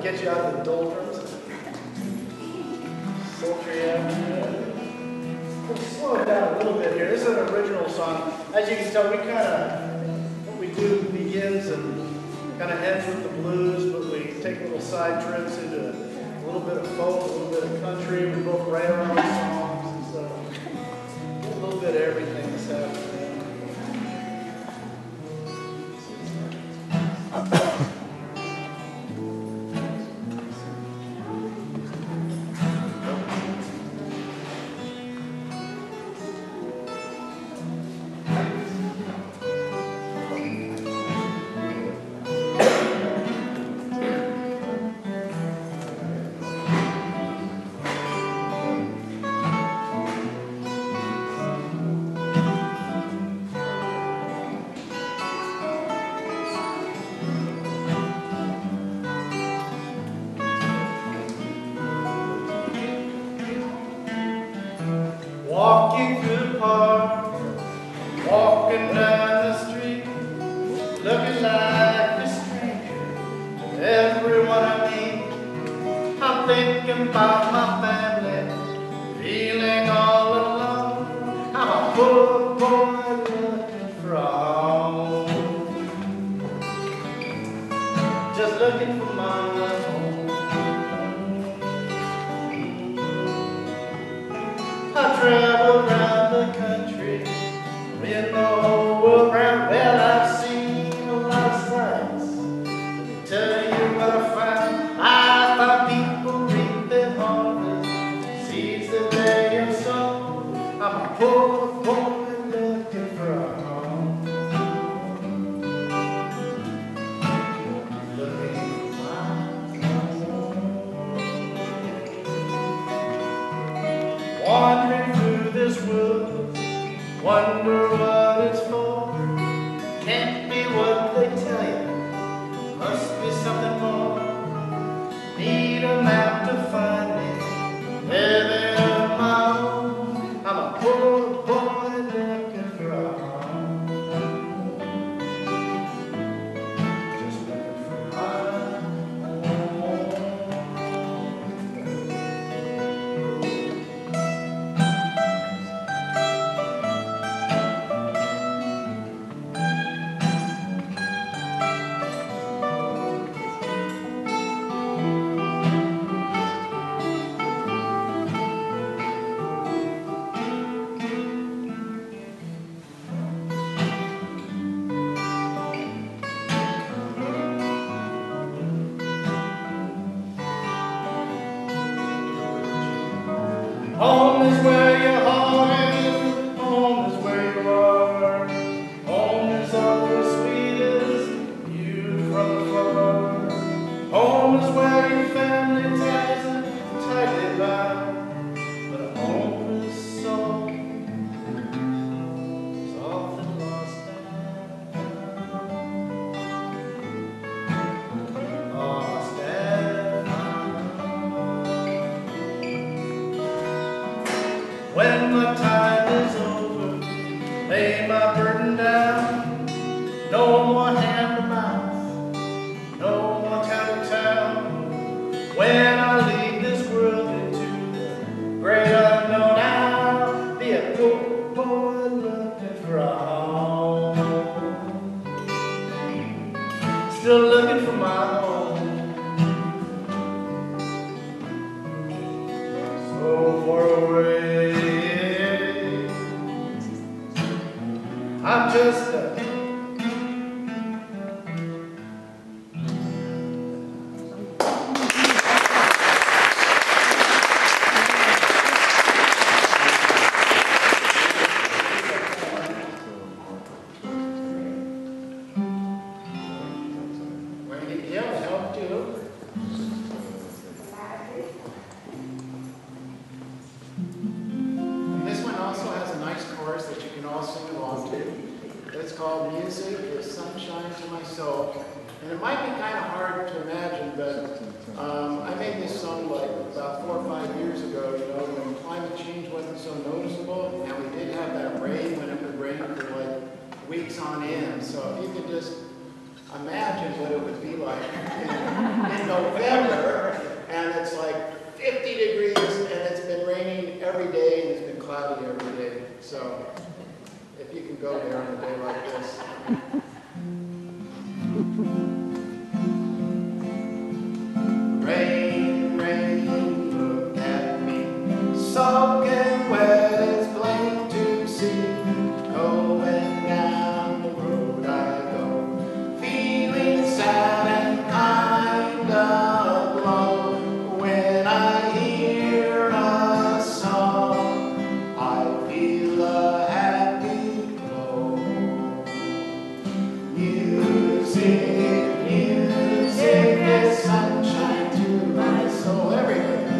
get you out of the doldrums. Sultry afternoon. We'll slow it down a little bit here. This is an original song. As you can tell, we what we do begins and kind of ends with the blues, but we take little side trips into a little bit of folk, a little bit of country. We both write our own songs, and so a little bit of everything that's happening. Walking through the park, walking down the street, looking like a stranger to everyone I meet. I'm thinking about my family, feeling all alone. I'm a poor boy looking for home, just looking for my home. I travel around the country, in the whole world round. Well, I've seen a lot of sights. Tell you what I find people reap their harvest, seeds that they have sown. I'm a poor boy looking for a home, looking for my home. Wandering through this woods, wonder what it's for. Can't be what they tell you, must be something more. Need a map to find me, living on my own. I'm a poor boy looking for a home, just looking for my home. Home is where your heart is, home is where you are. Home is always sweetest, viewed from afar. Home is where your family ties are tightly bound. But a homeless soul is often lost and found. Lost and found. When my time is over, lay my burden down. No more hand to mouth, no more town to town. When I leave this world into the great unknown, I'll be a poor boy looking for a home, still looking for my home. So far away, I'm just a yeah, help too. This one also has a nice chorus that you can all sing along to. It's called Music is Sunshine to My Soul. And it might be kind of hard to imagine, but I made this song like about 4 or 5 years ago, you know, when climate change wasn't so noticeable, and we did have that rain when it would rain for like weeks on end. So if you could just imagine what it would be like in November, and it's like 50 degrees, and it's been raining every day, and it's been cloudy every day. So if you can go there on a day like this. Rain, rain, look at me, soaking wet, it's plain to see. Going down the road I go, feeling sad and kind of low. When I hear a song, I feel a happy glow. Music, music is sunshine to my soul. Everybody.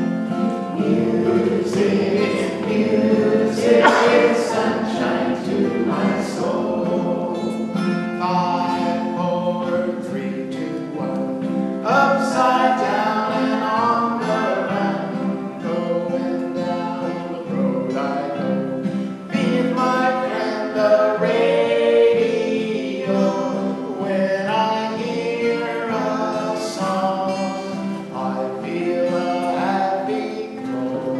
Music, music is sunshine to my soul. 5, 4, 3, 2, 1. Upside down and on the run, going down the road I go. Be my friend, the radio. When I hear a song, I feel a happy glow.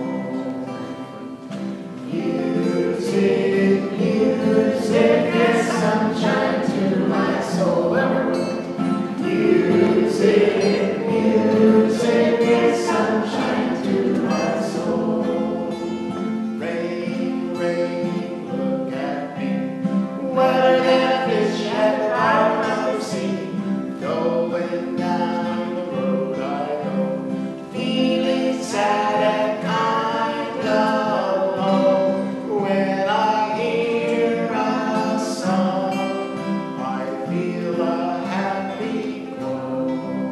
Music, music is sunshine to my soul. Everyone. Music, music is sunshine to my soul. Rain, rain, look at me, wetter than a fish at the bottom of the sea. Going down the road I go, feeling sad and kind of low. When I hear a song, I feel a happy glow.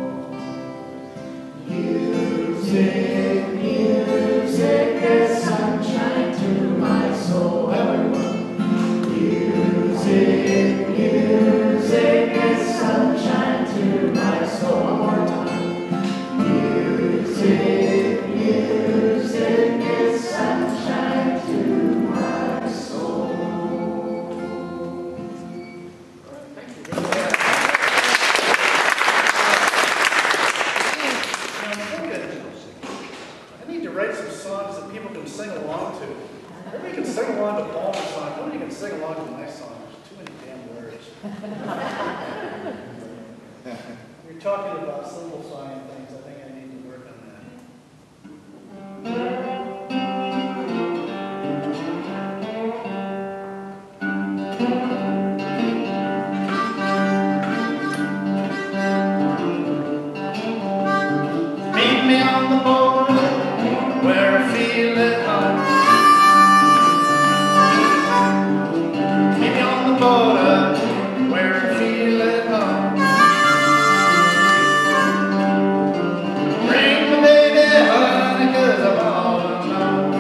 Music, music is sunshine to my soul. Everyone. Music, music is sunshine to my soul. One more time. Music, music is sunshine to my soul. All right, thank you. I need to write some songs that people can sing along to. Everybody can sing along to Palmer's song. Nobody can sing along to my song. There's too many damn words. You're talking about simplifying things. I think I need to work on that. Meet me on the border where I feel at home. Meet me on the border where I feel at home. Bring the baby honey, 'cause I'm all alone.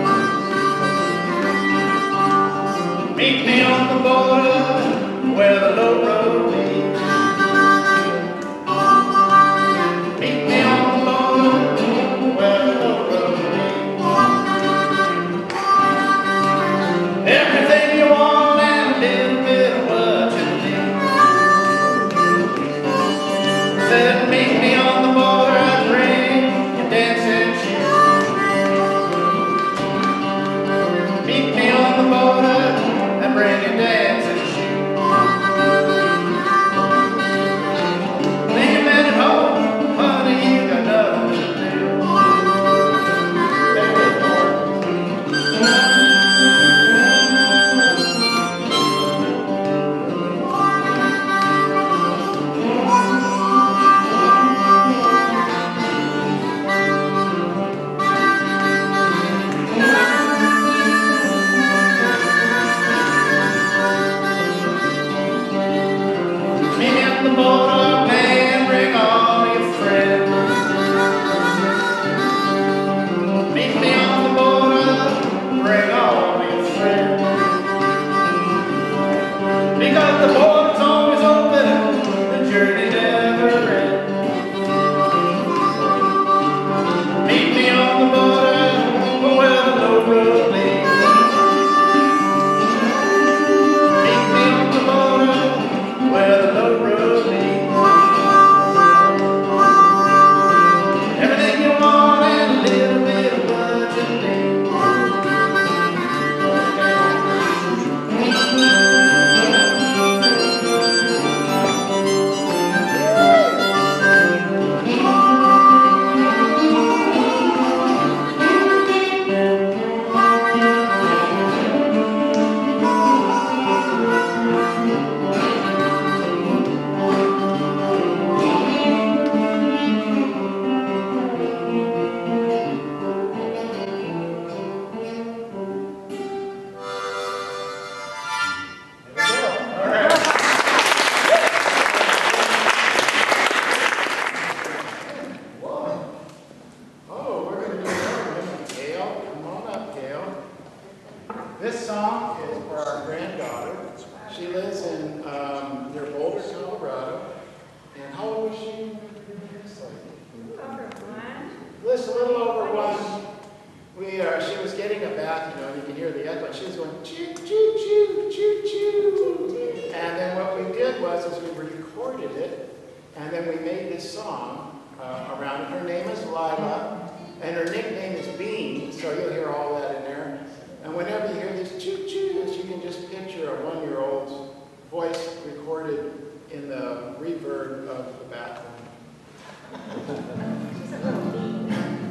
Meet me on the border where the low road leads. Meet me on the border where the low road leads. Everything you want and a little bit of what you need. Said meet me on the border and bring your dancing shoes. Meet me on the border and bring your dancing shoes. Leave him at home, honey, you got nothing to do. Meet me at the border, man, bring all your friends. Meet me on the border, bring all your friends. Because the border's always open, the journey never ends. Meet me on the border where the low road leads. Meet me on the border where the low road leads. choo, choo, choo, choo, choo. And then what we did was is we recorded it, and then we made this song around it. Her name is Lila, and her nickname is Bean, so you'll hear all that in there. And whenever you hear this choo-choos, you can just picture a one-year-old's voice recorded in the reverb of the bathroom. She's a little bee.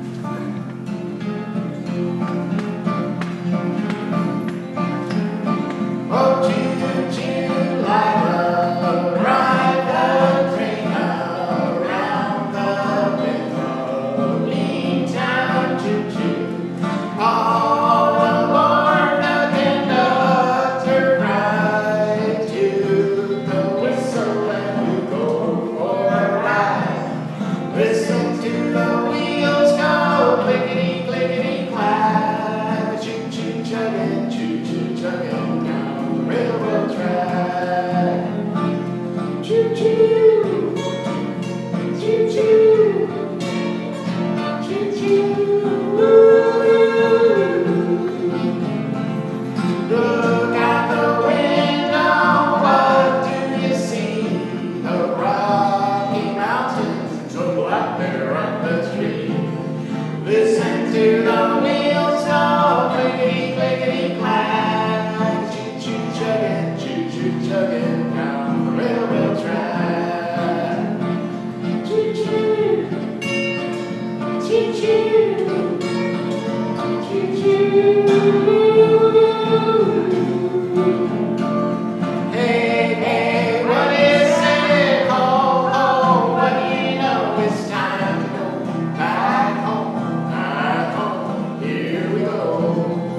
Oh, choo, choo, Lila, ride the train around the window, lean town, choo, choo. All aboard the conductor, ride to the whistle and we go for a ride. Listen to the wheels go clickety, clickety, clack, choo, choo, chugging, choo, choo, chugging down the railroad track. Choo, choo, choo, choo, choo, choo. Look out the window, what do you see? The Rocky Mountains, so black there up the street. Listen to the wheels go clickety, clickety, clack, choo, choo, chugging, choo, choo, chugging down the railroad track. Choo, choo, choo, choo, choo, choo. Hey, hey, what is it? Ho, ho, what do you know? It's time to go back home, back home. Here we go.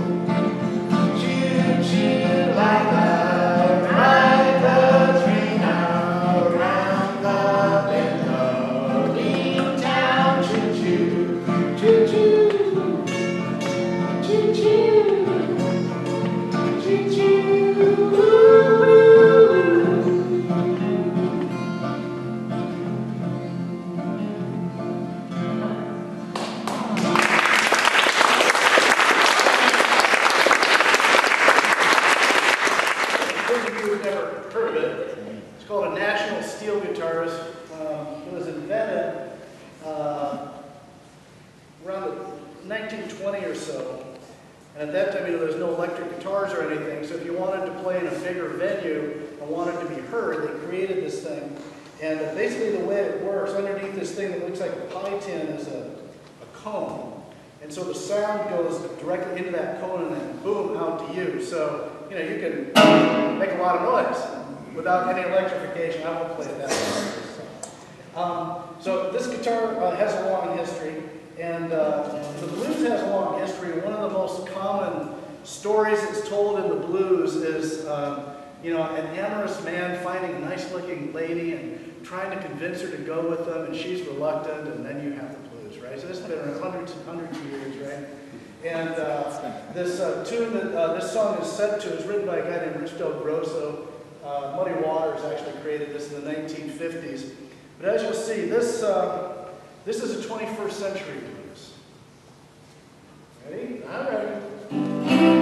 Choo, choo, like a ride the train around the bend of Lean Town. Choo, choo, choo, choo, choo, choo, choo, choo. Those of you who've never heard of it, it's called a National Steel Guitarist. It was invented around 1920 or so. And at that time, there was no electric guitars or anything, so if you wanted to play in a bigger venue and wanted to be heard, they created this thing. And basically the way it works, underneath this thing that looks like a pie tin is a cone. And so the sound goes directly into that cone and then boom, out to you. So, you know, you can make a lot of noise without any electrification. I won't play it that way. So this guitar has a long history, and the blues has a long history. One of the most common stories that's told in the blues is, you know, an amorous man finding a nice-looking lady and trying to convince her to go with him, and she's reluctant, and then you have the blues, right? So this has been around hundreds of years, right? And this tune that this song is set to is written by a guy named Rich Del Grosso. Muddy Waters actually created this in the 1950s. But as you'll see, this is a 21st century blues. Ready? I'm ready.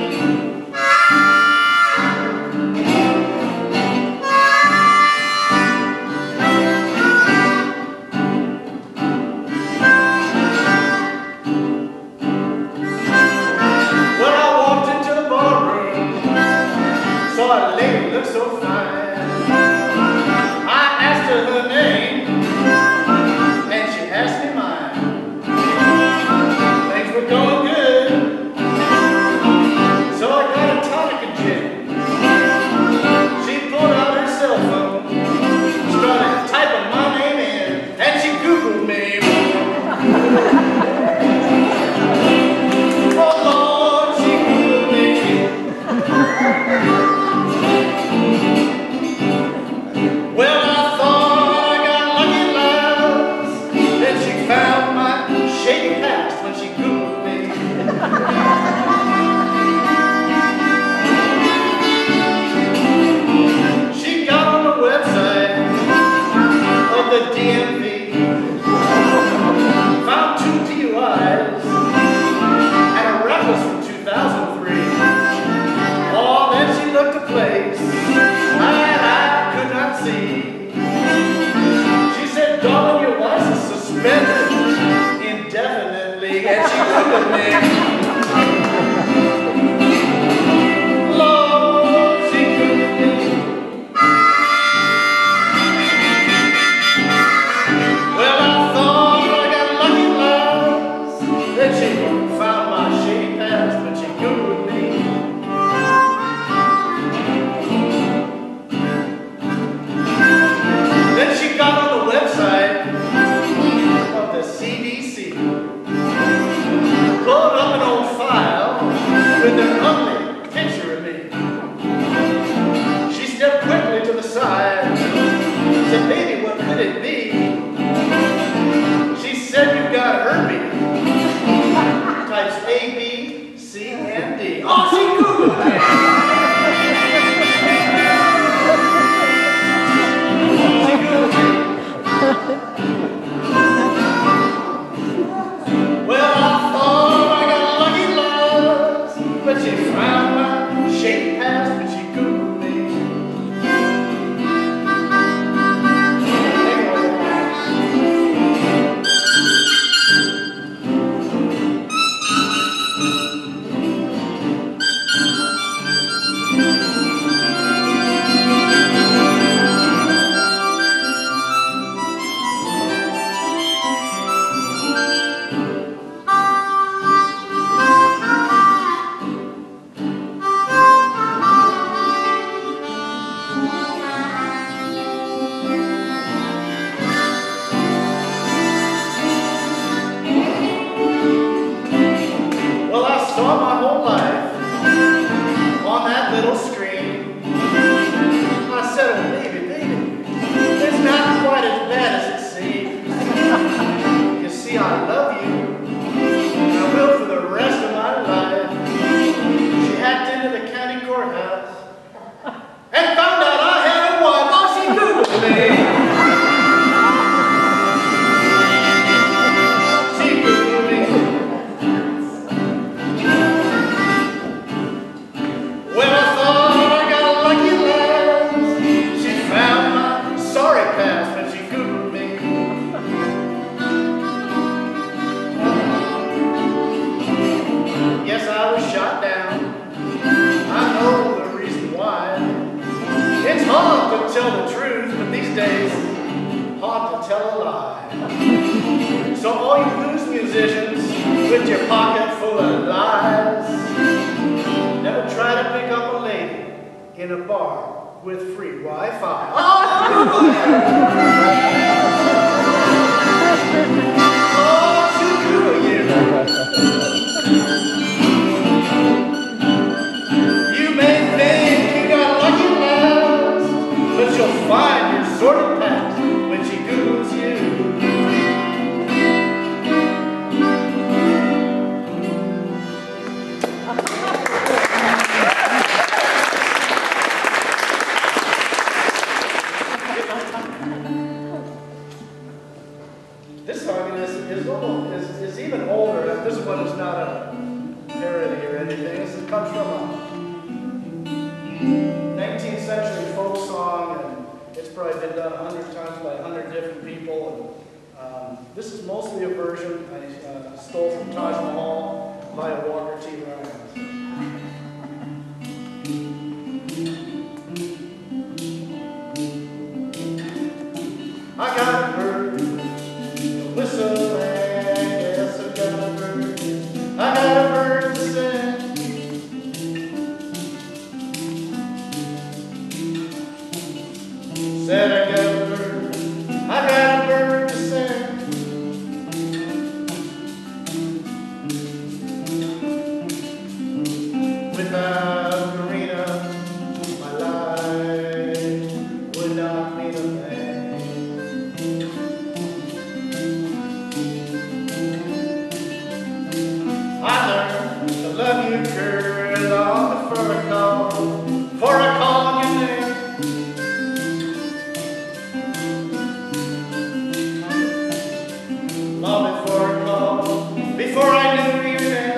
Saw a lady look so fine. I asked her her name, and she asked me mine. Things were going good with me. Lord, she good with me. Well, I thought I got lucky last. Then she found my shady past, but she good with me. Then she got on the website of the CDC, pulled up an old file with an ugly picture of me. She stepped quickly to the side, said, "Baby, what could it be?" She said, "You've got herpes." Types A, B, C, and D. Oh, she Googled me. Well, I thought I got lucky last, but she found my shady past, but she Googled me. Well, I saw my whole life on that little screen. I said, "Oh, baby, baby, it's not quite as bad as it seems. You see, I love you, and I will for the rest of my life." She hacked into the county courthouse and found out I had a wife. Oh, she Googled me. She Googled me. Well, I thought I got lucky last. She found my sorry past when she Googled me. Yes, I was shot down. I know the reason why. It's hard to tell the truth, but these days, hard to tell a lie. So all you blues musicians with your pocket full of lies, never try to pick up a lady in a bar with free Wi-Fi. Oh, she Google you. You may think you got lucky last, but you'll find your sordid past when she Googles you. This song is even older. This one is not a parody or anything. This comes from a 19th century folk song, and it's probably been done 100 times by 100 different people. And this is mostly a version I stole from Taj Mahal by Walker T. Ryan. I got a bird, a whistle, and yes, I got a bird. I got a bird to sing. Said I got a bird, I got a bird to sing. Without Marina, my life would not mean a thing. I learned to love you, girl, long before I call your name. Long before I knew your name.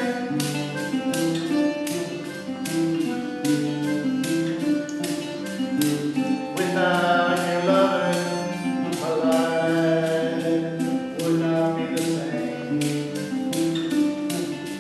Without your loving, my life would not be the same.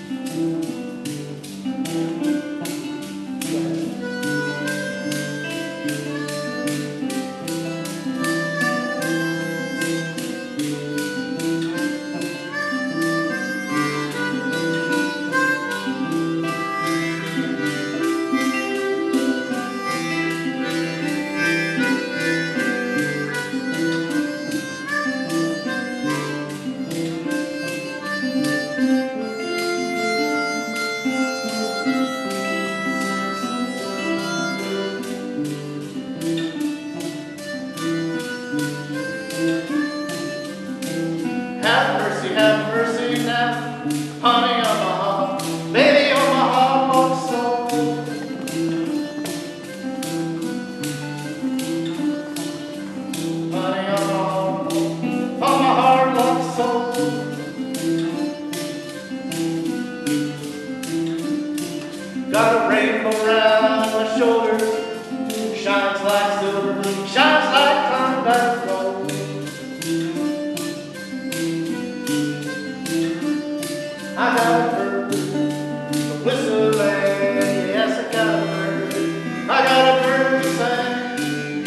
have mercy now, honey on my heart, baby on my heart, oh soul. Honey on my heart, like soul. Got a rainbow round my shoulders, shines like silver, shines like Klondike gold. I got a bird whistling, yes I got a bird, I got a bird to sing.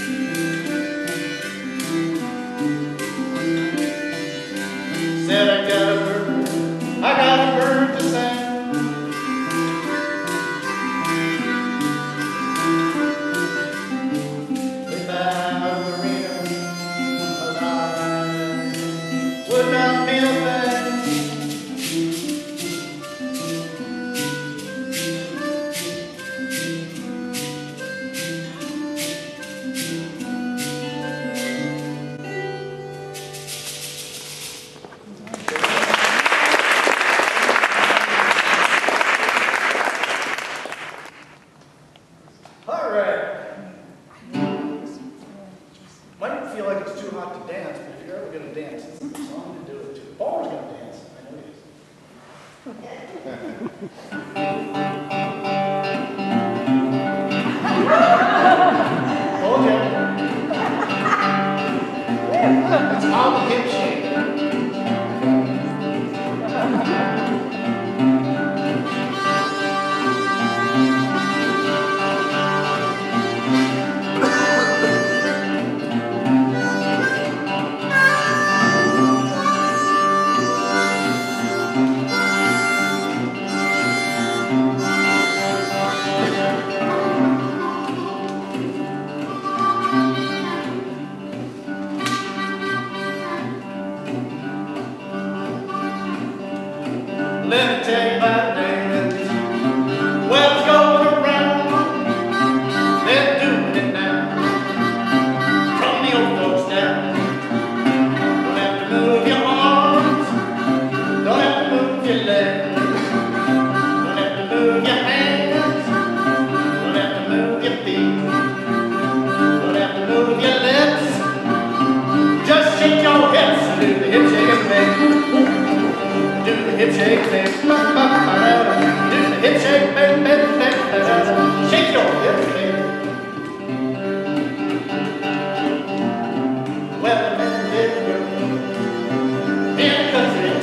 Said I got a bird to sing. Without a marina, alive would not be a thing. All right. Might feel like it's too hot to dance, but if you're ever going to dance, it's a song to do it to. Paul's going to dance. I know he is. Told you. It's all the hip shake. Let me tell you about dance. Well, it's going around. They're doing it now. From the old folks down. Don't have to move your arms. Don't have to move your legs. Don't have to move your hands. Don't have to move your feet. Don't have to move your lips. Just shake your hips and do the hip shaking thing. Do the hip shake thing. Do the hip shake, shake your hip shake. Well, I met a little girl in a country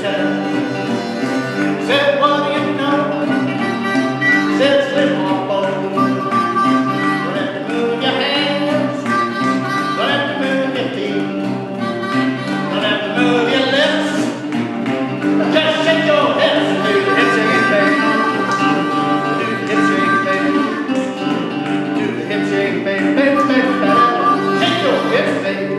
town. Said, what do you know? Said, slip on board. Don't have to move your hands. Don't have to move your feet. Don't have to move your lips. Just shake your hips and do the hip shaking thing. Do the hip shaking thing. Do the hip shaking thing. Shake your hips, baby.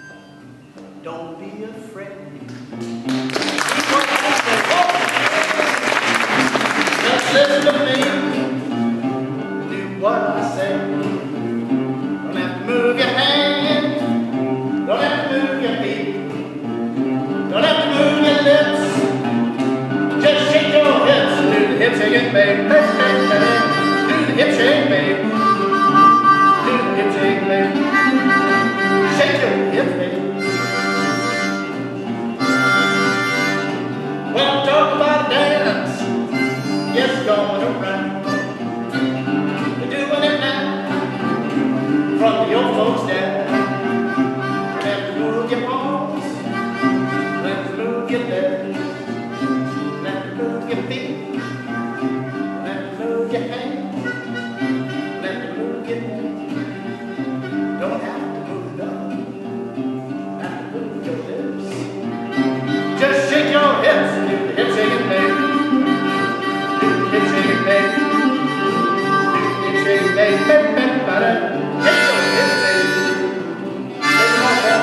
Don't be afraid. listen to me, do what I say. Don't have to move your hands, don't have to move your feet, don't have to move your lips. Just shake your hips, do the hip shaking, babe. Do the hip shake, babe. Do the hip shake, babe. Shake your hips, babe. Well, talk about a dance, yes, going around. They're doing it now, from the old folks down. You have to move your arms, let to move your legs, let to move your feet, let to move your hands, let to move your neck. Don't have to move it up, have to move your lips. Just shake your hips, do the hip shaking, baby. Do the hip shaking, baby. Do the hip shaking, baby. Shake your hips, baby. Shake them all down.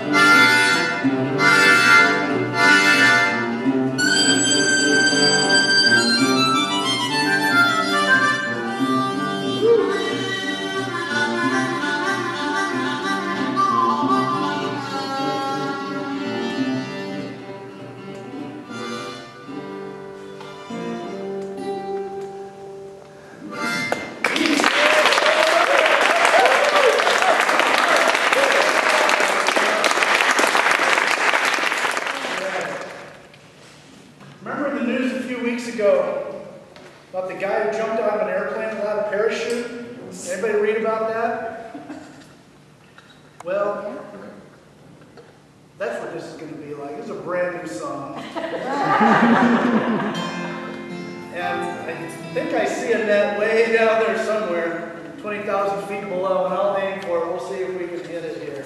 Remember in the news a few weeks ago about the guy who jumped out of an airplane without a parachute? Anybody read about that? Well, that's what this is going to be like. This is a brand new song. And I think I see a net way down there somewhere, 20,000 feet below, and I'll aim for it. We'll see if we can hit it here.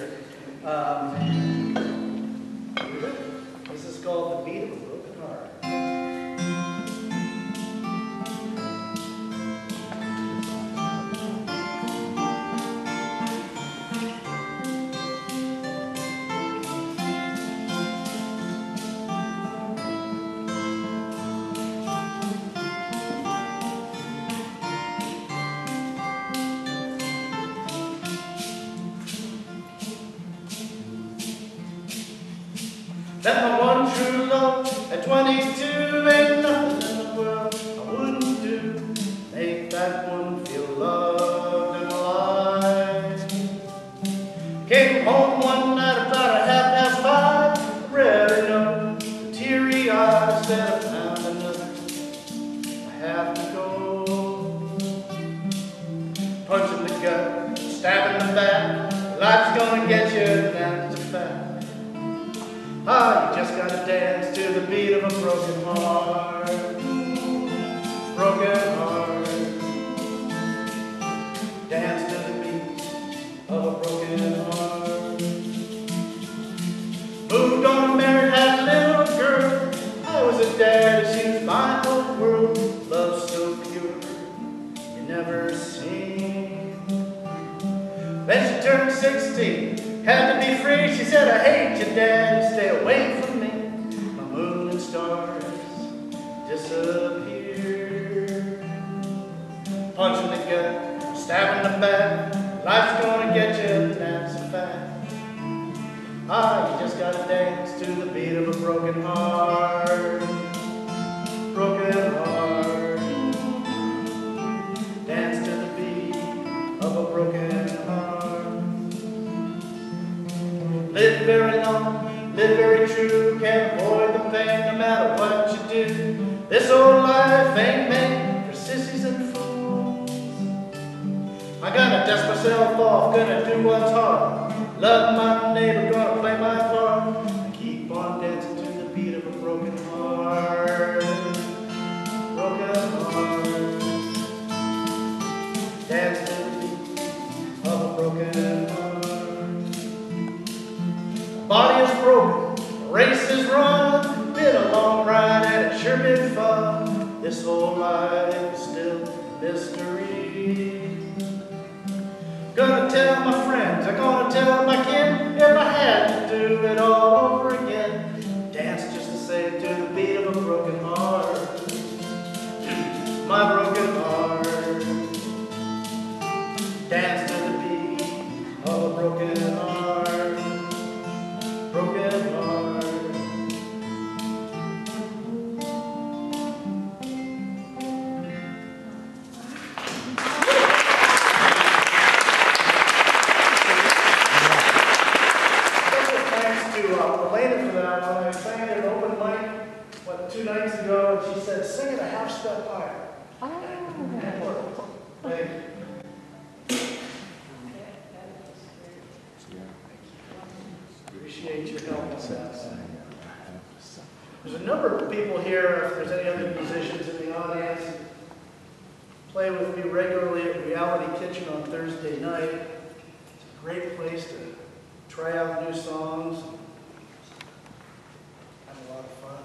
This is called The Beat of a Broken Heart. That my one true love at 22 ain't nothing in the world I wouldn't do. Make that one feel loved and alive. Came home one night about 5:30, read a note, teary eyes said I found another. I have to go. Punch in the gut, stab in the back. Life's gonna get you, that's a fact. Ah, you just gotta dance to the beat of a broken heart. Broken heart. Dance to the beat of a broken heart. Moved on and married that little girl. I was a dad, she was my whole world. Love so pure, you never seen. Then she turned 16. Had to be free, she said, I hate you, Dad, stay away from me. My moon and stars disappear. Punch in the gut, stab in the back. Life's gonna get you, that's a fact. Ah, you just gotta dance to the beat of a broken heart. Broken heart. Dance to the beat of a broken heart. Live very long, live very true, can't avoid the pain no matter what you do. This old life ain't made for sissies and fools. I gotta dust myself off, gonna do what's hard. Love my neighbor, gonna play my part. I keep on dancing to the beat of a broken heart. Broken heart. Dance to the beat of a broken heart. Body is broken, race is run, been a long ride and it's sure been fun. This whole life is still a mystery. Gonna tell my friends, I'm gonna tell my kin, if I had to do it all over again. Dance just the same to the beat of a broken heart. My thanks to Elena for that one. I sang it at an open mic, 2 nights ago, and she said, sing it a half step higher. Oh. Thank you. Appreciate your help on that. There's a number of people here, if there's any other musicians in the audience, play with me regularly at Reality Kitchen on Thursday night. It's a great place to try out new songs. Have a lot of fun.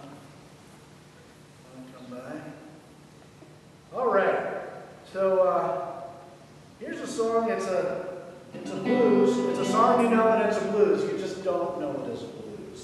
Come by. All right. So here's a song. It's a blues. It's a song you know and it's a blues. You just don't know it as a blues.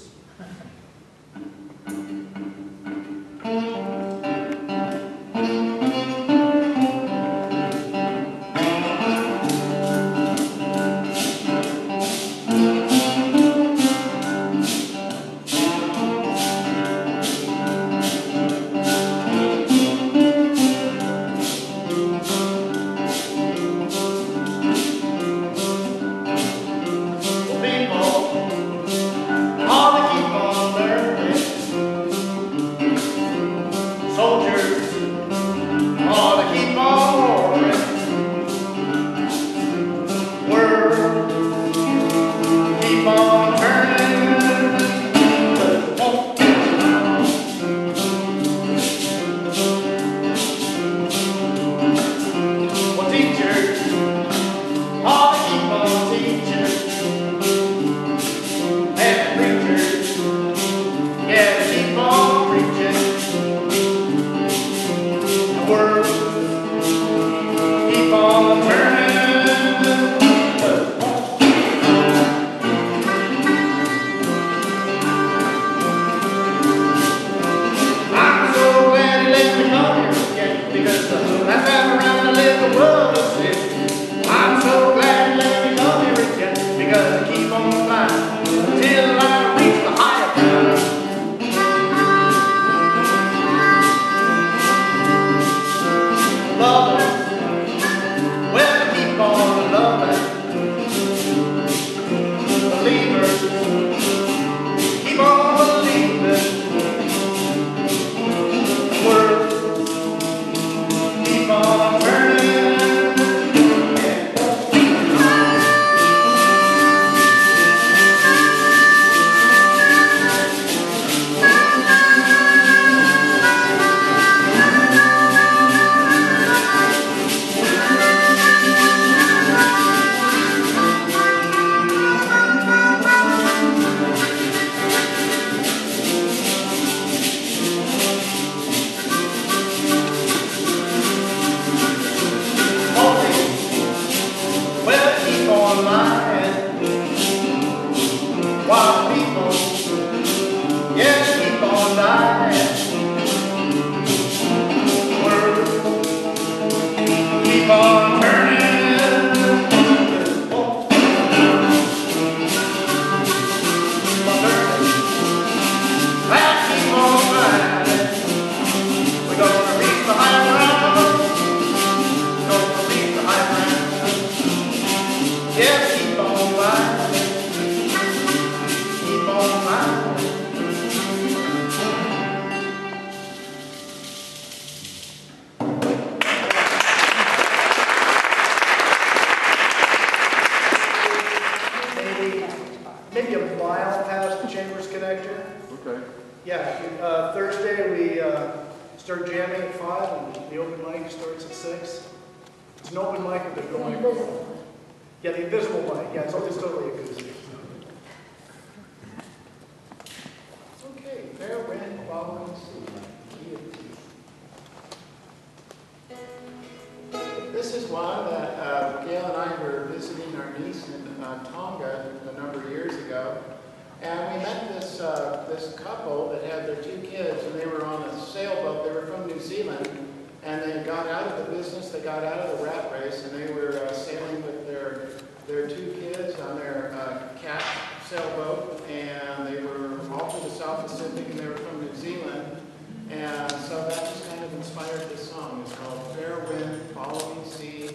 This is one that Gail and I were visiting our niece in Tonga a number of years ago, and we met this couple that had their 2 kids, and they were on a sailboat. They were from New Zealand, and they got out of the business. They got out of the rat race, and they were sailing with their 2 kids on their cat sailboat, and they were off to the South Pacific, and they were from New Zealand. And so that just kind of inspired this song. It's called Fair Wind, Following Sea.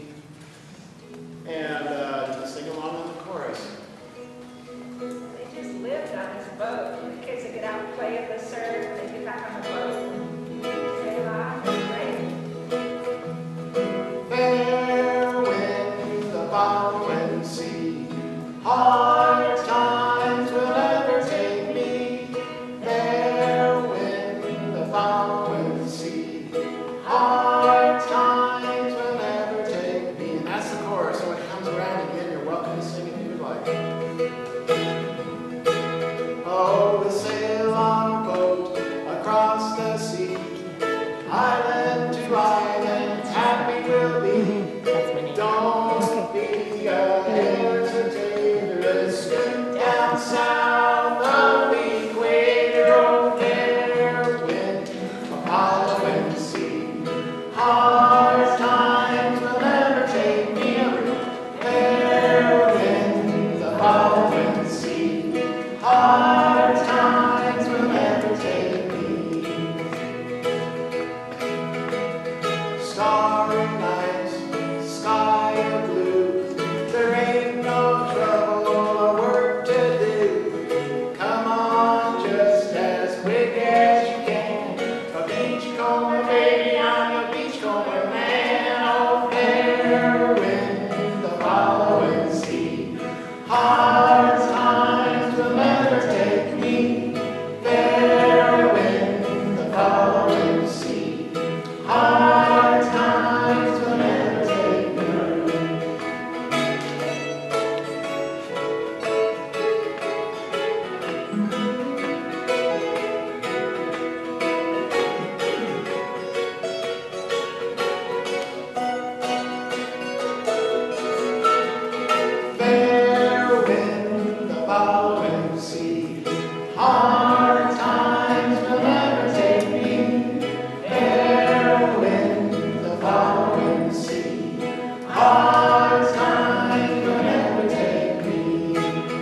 And you can sing along on the chorus. They just lived on serve, they get back on the boat, they laugh, and pray. Fair wind, the following sea, hard times will never take me. Fair wind, the following sea, hard times will never take me. And that's the chorus, so when it comes around again, you're welcome to sing if you would like. Oh, we'll sail on a boat across the sea, island to island, happy we'll be. Don't be a hesitator, let's scoot down south of the equator. Oh, fair wind, a following sea, hard times will never take me. Fair wind, the following sea, hard times will never take me. Starry nights, sky of blue, there ain't no trouble or work to do. Come on just as quick as you can. A beachcomber, baby, I'm a beachcomber man. Oh, fair wind, the following sea, hard times will never take me. Fair wind, the following sea, hard times will never take me. Fair wind, the following sea, hard times will never take me. Fair wind, the following sea, hard times will never take me.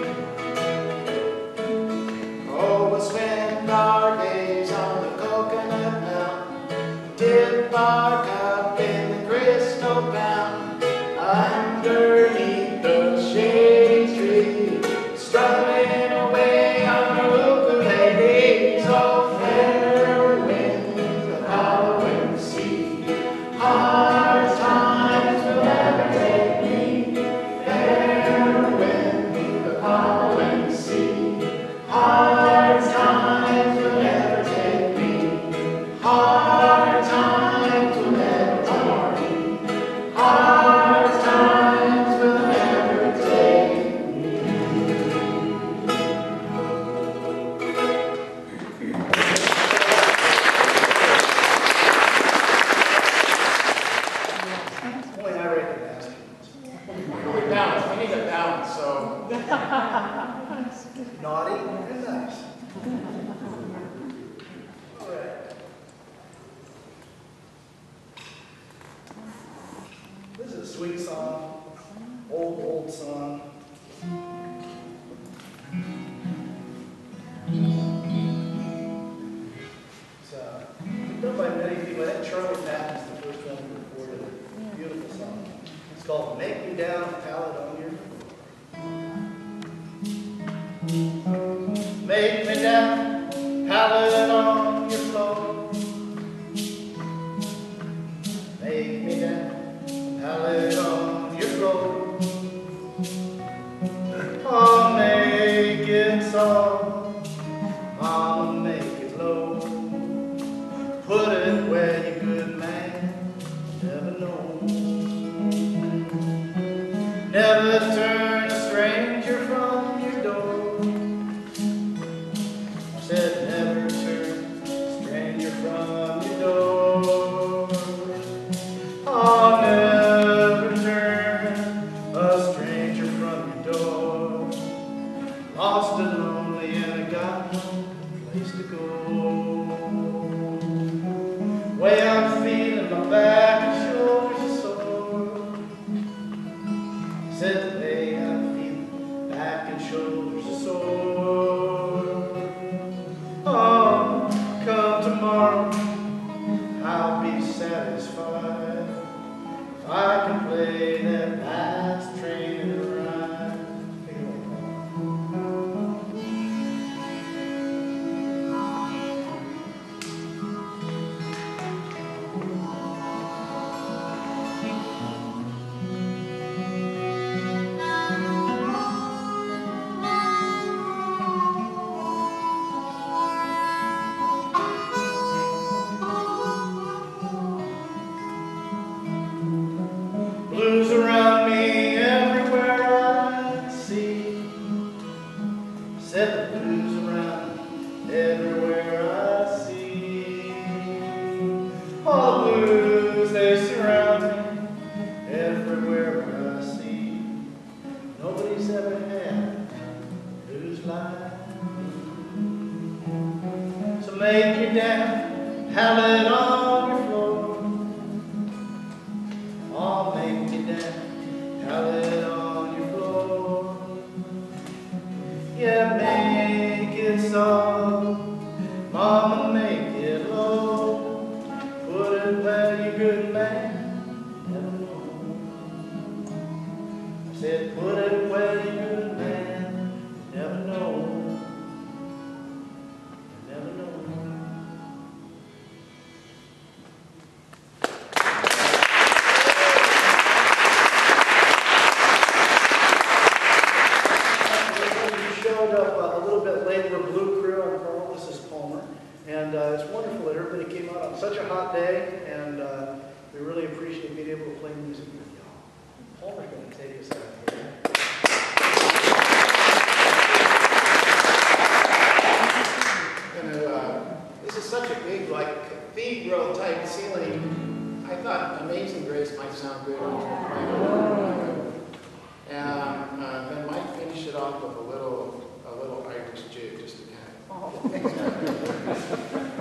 Oh, we'll spend our days on the coconut mountain, dip our cup in the crystal fountain, underneath the shady tree, strumming away on our ukuleles. Oh, fair wind, the following sea, hard times will never take me. Fair wind, the following sea, hard times will never take me. Hard times will never take me. Hard times will never take me. Boy, I recognize it. We balance, we need a balance, so. Naughty and nice. All right. This is a sweet song, old song. It's done by many people. I think Charlie Patton's the first one who recorded it. Beautiful song. It's called "Make Me Down, Pallet on Your Floor." Make me down, pallet on your floor. Make me down, pallet on your floor. Oh, make it soft, Mama, make it low. Put it where your good man never knows. Never turn a stranger from your door. I said never turn a stranger from your door. Oh, never turn a stranger from your door. Lost and lonely in everywhere I see. All the blues, they surround me, everywhere I see. Nobody's ever had blues like me. So make your dance, howl it on your floor. I'll make you dance, howl it on your floor. Yeah, make it soft, mama, make it low. Put it where your good man never know. I said, put it where your good man never know. Never know. Showed up a little bit late. We're Blue Crew. I'm Carl. This is Palmer. And it's wonderful that everybody came out on such a hot day. And we really appreciate being able to play music with y'all. Palmer's going to take us out here. This is such a big, like, cathedral type ceiling. I thought Amazing Grace might sound good on and then might finish it off with a little Irish jig just to kind of.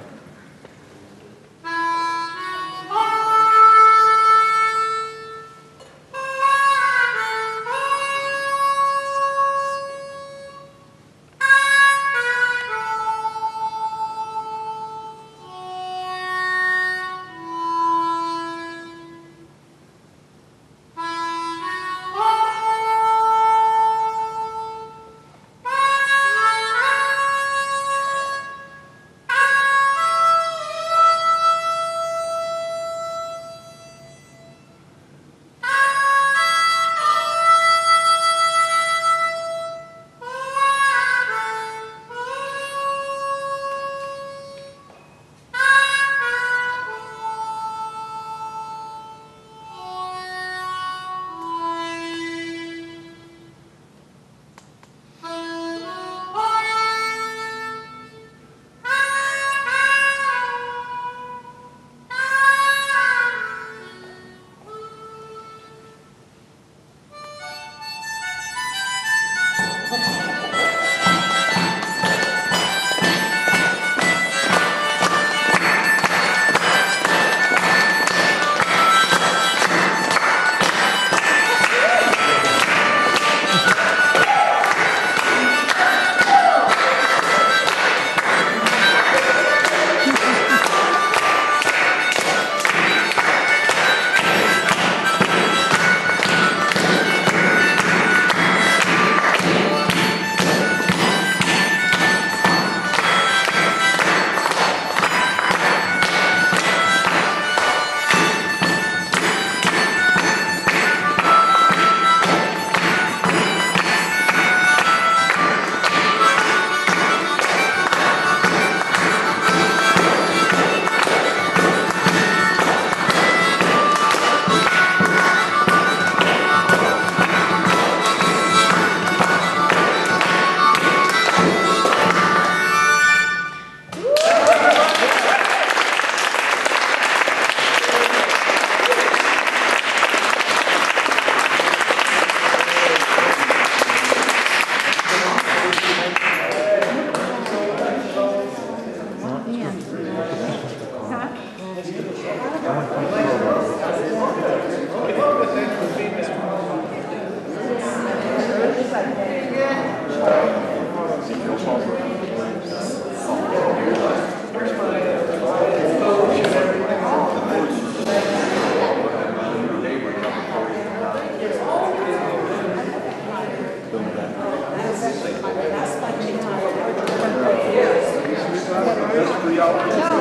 Y'all.